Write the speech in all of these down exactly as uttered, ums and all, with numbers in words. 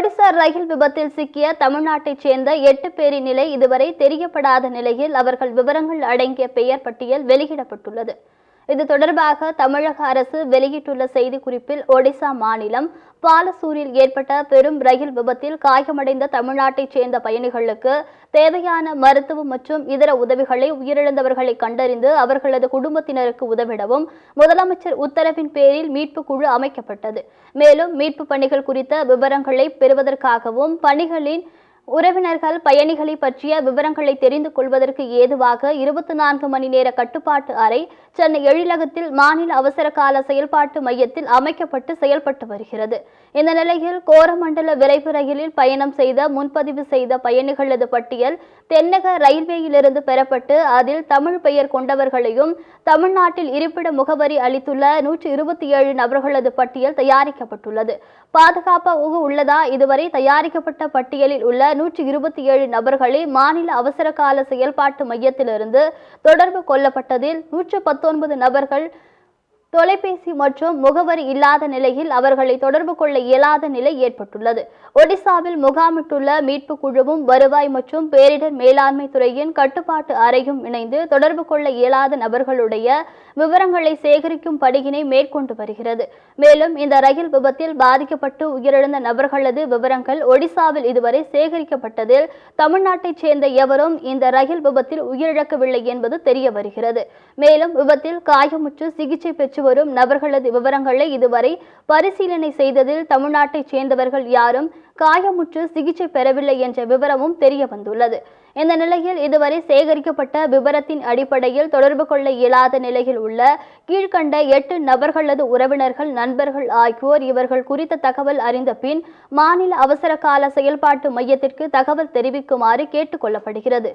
ஒடிசா ரயில் விபத்தில் சிக்கிய தமிழ்நாட்டைச் சேர்ந்த எட்டு பேரின் நிலை இதுவரை தெரியப்படாத நிலையில் அவர்கள் விவரங்கள் அடங்கிய பெயர் பட்டியல் வெளியிடப்பட்டுள்ளது. இது தொடர்பாக தமிழக அரசு வெளியிட்டுள்ள செய்திக்குறிப்பில், ஒடிசா மாநிலம் பாலசூரில் ஏற்பட்ட பெரும் ரயில் விபத்தில் காயமடைந்த தமிழ்நாட்டைச் சேர்ந்த பயணிகளுக்கு தேவையான மருத்துவம் மற்றும் இதர உதவிகளை உயிரிழந்தவர்களை கண்டறிந்து அவர்களது குடும்பத்தினருக்கு உதவிடவும் முதலமைச்சர் உத்தரவின் பேரில் மீட்பு குழு அமைக்கப்பட்டது. மேலும் மீட்பு பணிகள் குறித்த விவரங்களை பெறுவதற்காகவும் பணிகளின் உறவினர்கள் பயணிகளை பற்றிய விவரங்களை தெரிந்து கொள்வதற்கு ஏதுவாக இருபத்தி நான்கு மணி நேர கட்டுப்பாட்டு அறை சென்னை எழிலகத்தில் மாநில அவசர கால செயல்பாட்டு மையத்தில் அமைக்கப்பட்டு செயல்பட்டு வருகிறது. இந்த நிலையில் கோரமண்டல விரைவு ரயிலில் பயணம் செய்த முன்பதிவு செய்த பயணிகளது பட்டியல் தென்னக ரயில்வேயிலிருந்து பெறப்பட்டு அதில் தமிழ் பெயர் கொண்டவர்களையும் தமிழ்நாட்டில் இருப்பிட முகவரி அளித்துள்ள நூற்றி இருபத்தி ஏழு நபர்களது பட்டியல் தயாரிக்கப்பட்டுள்ளது. பாதுகாப்பாக உள்ளதா? இதுவரை தயாரிக்கப்பட்ட பட்டியலில் உள்ள நூற்றி இருபத்தி ஏழு நபர்களை மாநில அவசர கால செயல்பாட்டு மையத்திலிருந்து தொடர்பு கொள்ளப்பட்டதில் நூற்று பத்தொன்பது நபர்கள் தொலைபேசி மற்றும் முகவரி இல்லாத நிலையில் அவர்களை தொடர்பு கொள்ள இயலாத நிலை ஏற்பட்டுள்ளது. ஒடிசாவில் முகாமிட்டுள்ள மீட்பு குழுவும் வருவாய் மற்றும் பேரிடர் மேலாண்மை துறையின் கட்டுப்பாட்டு அறையும் இணைந்து தொடர்பு கொள்ள இயலாத நபர்களுடைய விவரங்களை சேகரிக்கும் பணியினை மேற்கொண்டு வருகிறது. மேலும் இந்த ரயில் விபத்தில் பாதிக்கப்பட்டு உயிரிழந்த நபர்களது விவரங்கள் ஒடிசாவில் இதுவரை சேகரிக்கப்பட்டதில் தமிழ்நாட்டைச் சேர்ந்த எவரும் இந்த ரயில் விபத்தில் உயிரிழக்கவில்லை என்பது தெரிய வருகிறது. மேலும் விபத்தில் காயமுற்று சிகிச்சை பெற்று வரும் நபர்களது விவரங்களை இதுவரை பரிசீலனை செய்ததில் தமிழ்நாட்டைச் சேர்ந்தவர்கள் யாரும் காயமுற்று சிகிச்சை பெறவில்லை என்ற விவரமும் தெரிய வந்துள்ளது. இந்த நிலையில் இதுவரை சேகரிக்கப்பட்ட விவரத்தின் அடிப்படையில் தொடர்பு கொள்ள இயலாத நிலையில் உள்ள கீழ்கண்ட எட்டு நபர்களது உறவினர்கள், நண்பர்கள் ஆகியோர் இவர்கள் குறித்த தகவல் அறிந்த பின் மாநில அவசர கால செயல்பாட்டு மையத்திற்கு தகவல் தெரிவிக்குமாறு கேட்டுக் கொள்ளப்படுகிறது.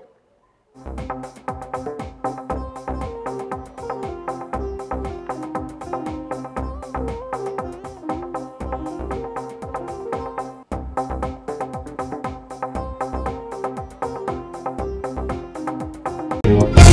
What?